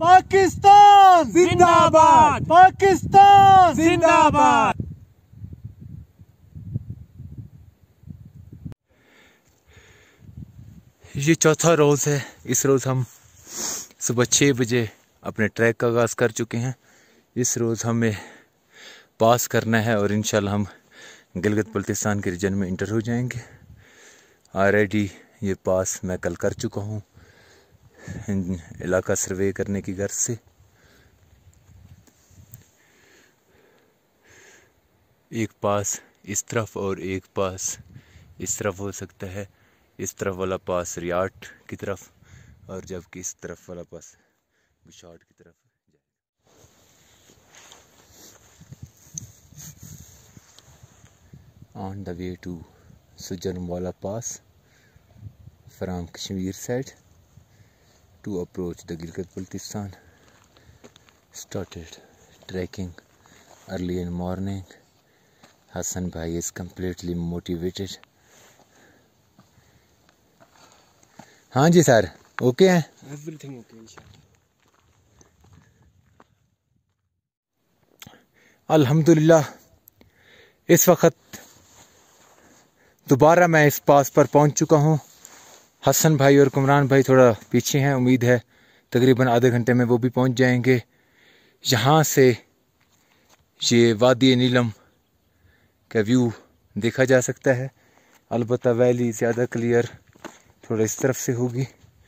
पाकिस्तान जिंदाबाद, पाकिस्तान जिंदाबाद। ये चौथा रोज़ है। इस रोज़ हम सुबह 6 बजे अपने ट्रैक का आगाज़ कर चुके हैं। इस रोज़ हमें पास करना है और इंशाल्लाह हम गिलगित बल्तिस्तान के रीजन में इंटर हो जाएंगे। ऑलरेडी ये पास मैं कल कर चुका हूँ इलाका सर्वे करने की गर्ज से। एक पास इस तरफ और एक पास इस तरफ हो सकता है। इस तरफ वाला पास रियाट की तरफ और जबकि इस तरफ वाला पास बुशाट की तरफ। On the way to Sujanwala Pass from Kashmir side to approach the Gilgit-Baltistan. Started trekking early in morning. Hassan bhai is completely motivated. हाँ जी सर, ओके है। एवरीथिंग ओके इंशाल्लाह। अल्हम्दुलिल्लाह इस वक्त दोबारा मैं इस पास पर पहुंच चुका हूं। हसन भाई और कुमरान भाई थोड़ा पीछे हैं। उम्मीद है तकरीबन आधे घंटे में वो भी पहुंच जाएंगे। यहाँ से ये वादी नीलम का व्यू देखा जा सकता है। अलबत्ता वैली ज़्यादा क्लियर थोड़ा इस तरफ से होगी।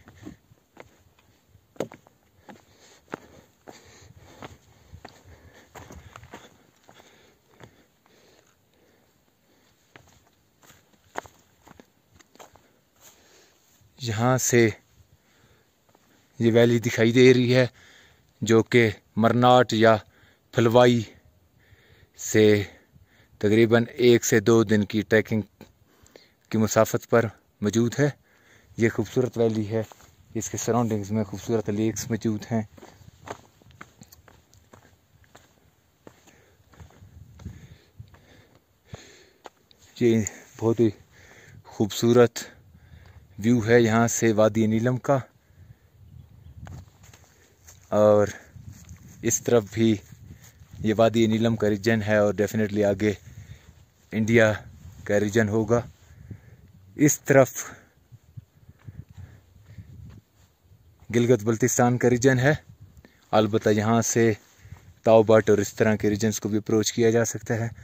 यहाँ से ये वैली दिखाई दे रही है जो कि मरनाट या फलवाई से तकरीबन 1 से 2 दिन की ट्रैकिंग की मुसाफत पर मौजूद है। ये खूबसूरत वैली है। इसके सराउंडिंग्स में खूबसूरत लेक्स मौजूद हैं। ये बहुत ही खूबसूरत व्यू है यहाँ से वादी नीलम का। और इस तरफ भी ये वादी नीलम का रीजन है और डेफिनेटली आगे इंडिया का रीजन होगा। इस तरफ गिलगित बल्तिस्तान का रीजन है। अलबत्ता यहाँ से ताओबाट और इस तरह के रीजन्स को भी अप्रोच किया जा सकता है।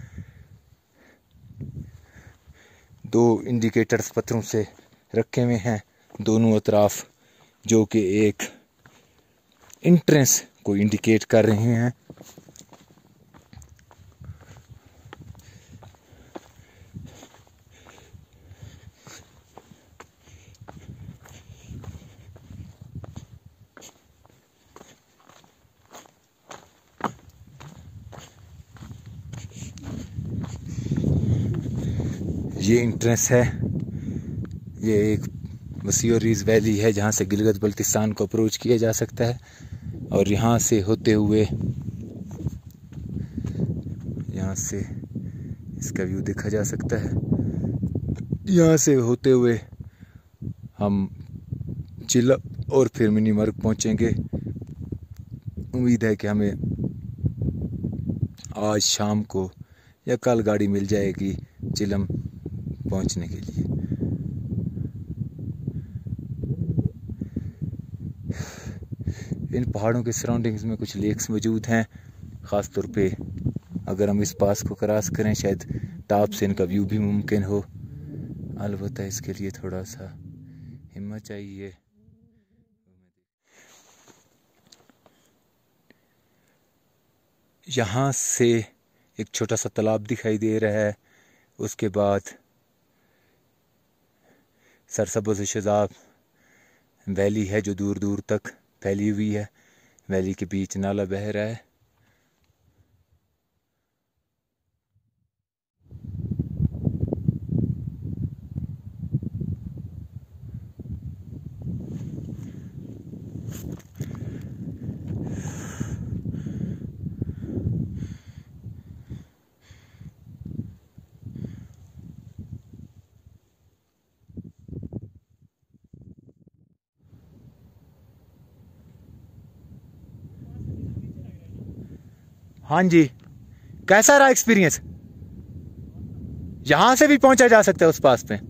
2 इंडिकेटर्स पत्थरों से रखे हुए हैं दोनों अतराफ जो कि एक एंट्रेंस को इंडिकेट कर रहे हैं। ये एंट्रेंस है। ये एक वसीरीज वैली है जहाँ से गिलगित बल्तिस्तान को अप्रोच किया जा सकता है। और यहाँ से होते हुए यहाँ से इसका व्यू देखा जा सकता है। यहाँ से होते हुए हम चिला और फिर मिनी मर्ग पहुँचेंगे। उम्मीद है कि हमें आज शाम को या कल गाड़ी मिल जाएगी चिलम पहुँचने के लिए। इन पहाड़ों के सराउंडिंग्स में कुछ लेक्स मौजूद हैं। ख़ास तौर पे अगर हम इस पास को क्रॉस करें शायद टॉप से इनका व्यू भी मुमकिन हो। अलबत्ता इसके लिए थोड़ा सा हिम्मत चाहिए। यहाँ से एक छोटा सा तालाब दिखाई दे रहा है। उसके बाद सरसब्ज़ शादाब वैली है जो दूर दूर तक फैली हुई है। वैली के बीच नाला बह रहा है। हाँ जी, कैसा रहा एक्सपीरियंस? यहां से भी पहुंचा जा सकता है उस पास पे?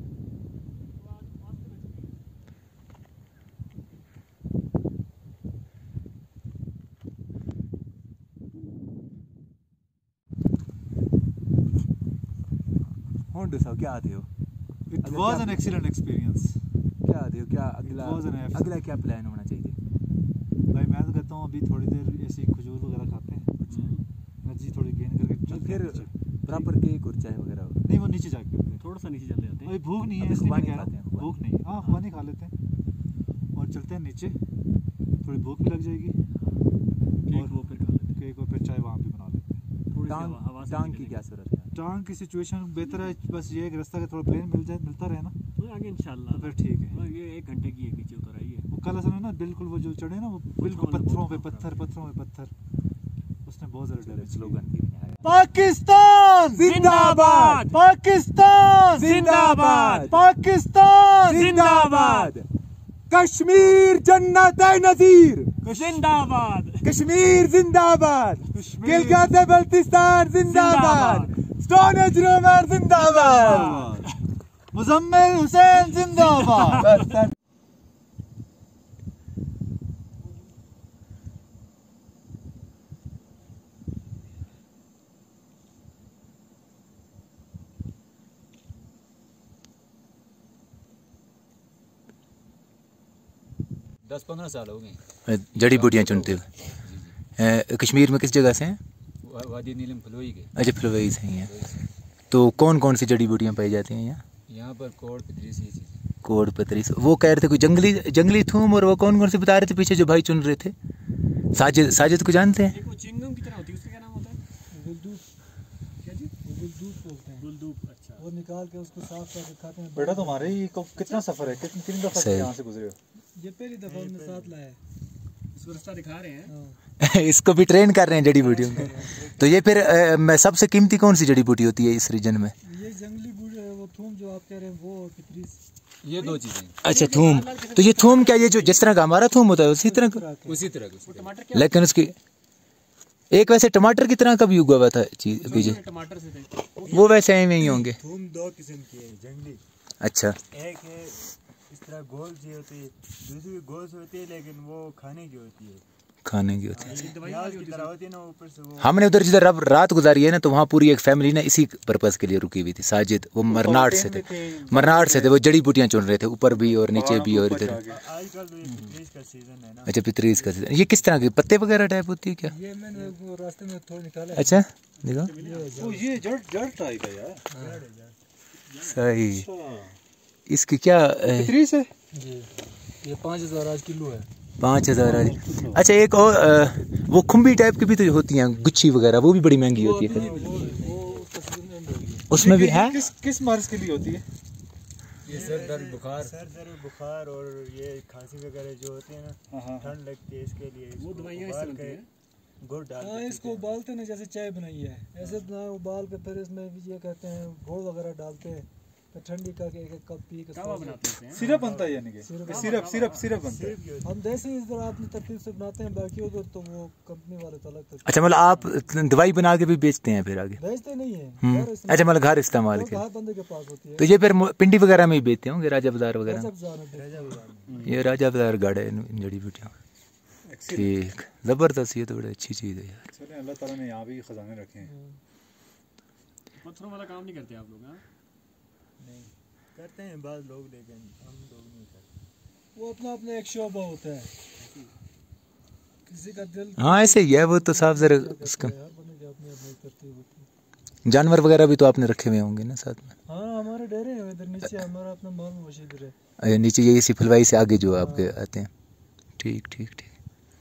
क्या आते हो? It was an excellent experience. क्या आते हो? क्या अगला It was an effort. अगला क्या प्लान होना चाहिए? भाई मैं तो कहता हूँ अभी थोड़ी देर ऐसी खजूर वगैरह खाते हैं, एनर्जी थोड़ी गेन करके चलते फिर हैं नीचे। प्रॉपर केक और चाय वगैरह होगा? नहीं, वो नीचे जाके करते हैं। थोड़ा सा नीचे चले जाते हैं। अभी भूख नहीं है अभी इसलिए मैं खुबानी कह रहा खाते हैं, हूँ, खुबानी। भूख नहीं। हाँ, खुबानी खा लेते हैं और चलते हैं नीचे, थोड़ी भूख भी लग जाएगी केक वो फिर खा लेते हैं। केक और फिर चाय वहाँ पे बना लेते हैं। थोड़ी सी टांग हवा से टांग की निकलेंगे। क्या जरूरत है? टांग की सिचुएशन बेहतर है, बस ये एक रास्ता का थोड़ा प्लेन मिलता रहे ना तो आगे इंशाल्लाह तो फिर ठीक है। और ये 1 घंटे की एक नीचे उतर आई है। वो कल असल में ना बिल्कुल वो जो चढ़े ना वो बिल्कुल पत्थरों पत्थरों में पे पत्थर उसने बहुत ज़्यादा डैमेज स्लोगन थी बनाया। पाकिस्तान जिंदाबाद! पाकिस्तान जिंदाबाद! पाकिस्तान जिंदाबाद! कश्मीर जन्नत है नजीर, जिंदाबाद! कश्मीर जिंदाबाद, गिलगित बल्तिस्तान जिंदाबाद, स्टोन एज रोमर जिंदाबाद, मुजम्मिल हुसैन जिंदाबाद। 10-15 साल हो गए जड़ी बूटियाँ चुनते हुए। कश्मीर में किस जगह से हैं? वादी नीलम फलोई के। अच्छा, फलवई से ही हैं। तो कौन कौन सी जड़ी बूटियाँ पाई जाती हैं यहाँ? यहाँ पर कोड़ पतरी सी चीज़। कोड़ पतरी से। वो कह रहे थे कोई जंगली थूम, और वो कौन कौन से बता रहे थे पीछे जो भाई चुन रहे थे? साजिद को जानते हैं? एक वो चिंगम की तरह होती है, उसका क्या नाम होता है? गुलदूब। क्या जी? गुलदूब बोलते हैं। गुलदूब। अच्छा। वो निकाल के उसको साफ करके खाते हैं। बेटा तुम्हारे कितना सफर है, कितनी दफा सही। यहाँ से गुजरे हो? ये पहली दफा हमने साथ लाया है। इसको रास्ता दिखा रहे हैं। इसको भी ट्रेन कर रहे हैं जड़ी बूटियों को। तो ये फिर सबसे कीमती कौन सी जड़ी बूटी होती है इस रीजन में? ये जंगली बूढ़ वो थूम जो आप कह रहे हैं वो और पितरी। ये 2 चीज़ें अच्छा, थूम। तो ये थूम क्या, ये जो जिस तरह का हमारा थूम होता है उसी तरह का? उसी तरह के। टमाटर क्या? लेकिन उसकी एक वैसे टमाटर की तरह का भी उगा हुआ था चीज बीजे, टमाटर से थे। वो वैसे ऐसे ही होंगे। थूम 2 किस्म की है जंगली। अच्छा, एक है इस तरह गोल सी होती है, दूसरी गोल सी होती है लेकिन वो खाने की होती है, खाने की होती है। प्याज की तरह होती है ना, ऊपर से वो। हमने उधर जिधर अब रात गुजारी है ना, तो वहाँ पूरी एक फैमिली ना इसी पर्पस के लिए रुकी हुई थी। साजिद वो मरनाट से थे, वो जड़ी बूटियाँ चुन रहे थे, ऊपर भी और नीचे भी और इधर। आजकल तो ये पितरीस का सीजन है ना। अच्छा, पितरीस का सीजन। ये किस तरह के पत्ते वगैरह टाइप होती है क्या? ये मैंने वो रास्ते में थोड़ा निकाला है। अच्छा, देखो ये जड़ टाइप है यार। सही। इसकी क्या पितरीस है। जी, ये 5000 आज किलो है। 5000 आज। अच्छा, एक और वो खुम्बी टाइप की भी तो होती हैं, गुच्छी वगैरह, वो भी बड़ी महंगी होती है। वो उसका सीजन एंड हो गया। उसमें भी है। किस मर्ज के लिए होती है? ये सर दर्द बुखार। सर दर्द बुखार और ये खांसी वगैरह जो होती है ना, ठंड लगती है, इसके लिए वो इसको दवाइयाँ उबाल इससे बनती के हैं। गुड़ डाल हाँ, के इसको उबालते ना जैसे चाय बनाई है, ऐसे बनाए उबाल के फिर इसमें भी ये कहते हैं घोल वगैरह डालते हैं, फिर ठंडी करके एक कप पी के कावा बनाते हैं। सिरप बनता है यानी कि सिरप बनता है। हम देसी इस तरह अपनी तरतीब से बनाते हैं, बाकी उधर तो वो कंपनी वाले तो अलग करते अच्छा, मतलब आप दवाई बना के भी बेचते हैं फिर आगे? हैं। बेचते नहीं है अच्छा, मतलब घर इस्तेमाल के। हर बंदे के पास होती है। तो ये फिर पिंडी वगैरह में ही बेचते होंगे, राजा बाजार वगैरह में? सब जानते हैं। ये राजा बाजार गाड़े इन जड़ी बूटियाँ। ठीक, जबरदस्त। ये तो बड़ी अच्छी चीज़ है यार। चलिए, अल्लाह ताला ने यहाँ भी खजाने रखे हैं। पत्थरों वाला काम नहीं करते आप लोग? हाँ, नहीं करते हैं बाद लोग, लेकिन हम लोग नहीं करते। वो अपना अपना एक शोबा होता है, किसी का दिल। हाँ, ऐसे ही है वो तो साफ जरा उसका। हर बंदे की अपनी अपनी तरतीब होती है। जानवर वगैरह भी तो आपने रखे हुए होंगे ना साथ में? हाँ, हमारे डेरे हैं इधर नीचे, हमारा अपना माल मवेशी इधर है। अच्छा, नीचे ये इसी फुलवाई से आगे जो आपके आते हैं। ठीक ठीक ठीक।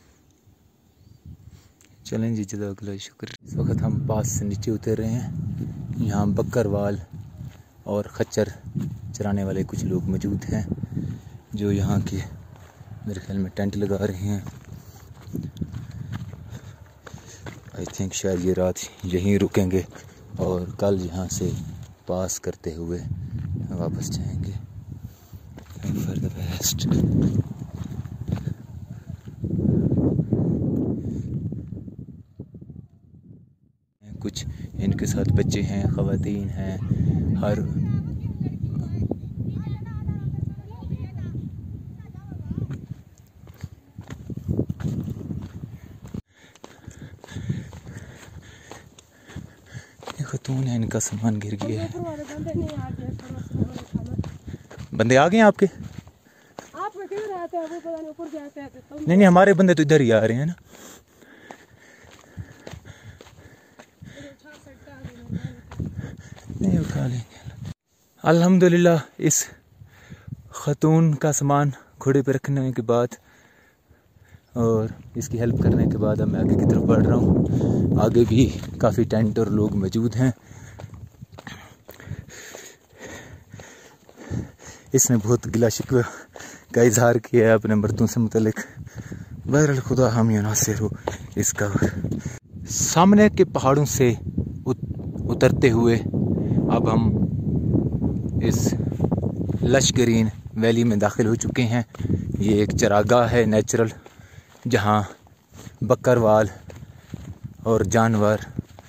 चलें जी, जज़ाकल्लाह शुक्र। इस वक्त हम पास से नीचे उतर रहे हैं। यहाँ बकरवाल और खच्चर चराने वाले कुछ लोग मौजूद हैं जो यहाँ के मेरे ख्याल में टेंट लगा रहे हैं। आई थिंक शायद ये रात यहीं रुकेंगे और कल यहाँ से पास करते हुए वापस जाएंगे। For the best. कुछ इनके साथ बच्चे हैं, ख़वातीन हैं, हर खतून है, इनका सामान गिर गया है। बंदे आ गए हैं आपके? नहीं नहीं, हमारे बंदे तो इधर ही आ रहे हैं ना। नहीं उठा लेंगे। अल्हम्दुलिल्लाह इस खतून का सामान घोड़े पे रखने के बाद और इसकी हेल्प करने के बाद अब मैं आगे की तरफ बढ़ रहा हूँ। आगे भी काफ़ी टेंट और लोग मौजूद हैं। इसने बहुत गिला शिकवा का इजहार किया है अपने मर्दों से मुतलिक। बहरहाल खुदा हम नासिर हो इसका। सामने के पहाड़ों से उतरते हुए अब हम इस लश ग्रीन वैली में दाखिल हो चुके हैं। ये एक चरागाह है नेचुरल, जहाँ बकरवाल और जानवर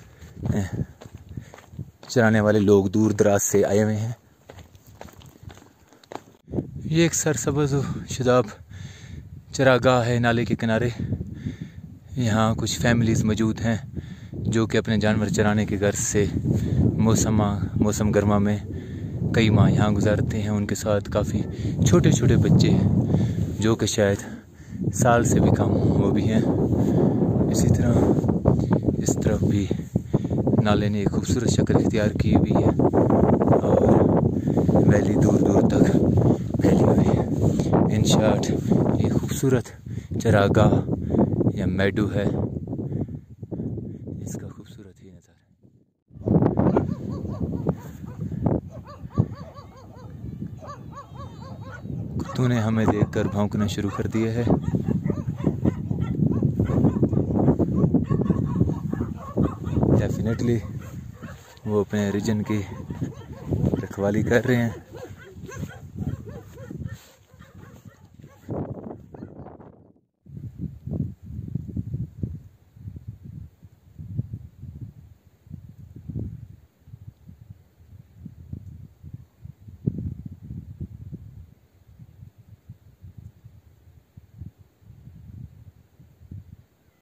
चराने वाले लोग दूर दराज से आए हुए हैं। ये एक सरसब्ज़ व शदाब चरागाह है नाले के किनारे। यहाँ कुछ फैमिलीज़ मौजूद हैं जो कि अपने जानवर चराने के गर्ज से मौसम गर्मा में कई माह यहाँ गुजारते हैं। उनके साथ काफ़ी छोटे छोटे बच्चे जो कि शायद साल से भी कम वो भी हैं। इसी तरह इस तरफ भी नाले ने एक खूबसूरत शक्ल इख्तियार की हुई है और वैली दूर दूर तक फैली हुई है। इन शॉर्ट ये खूबसूरत चरागाह या मैडू है। इसका खूबसूरत ही नज़ारा। कुत्तों ने हमें देखकर भौंकना शुरू कर दिया है। डेफिनेटली वो अपने रीजन की रखवाली कर रहे हैं।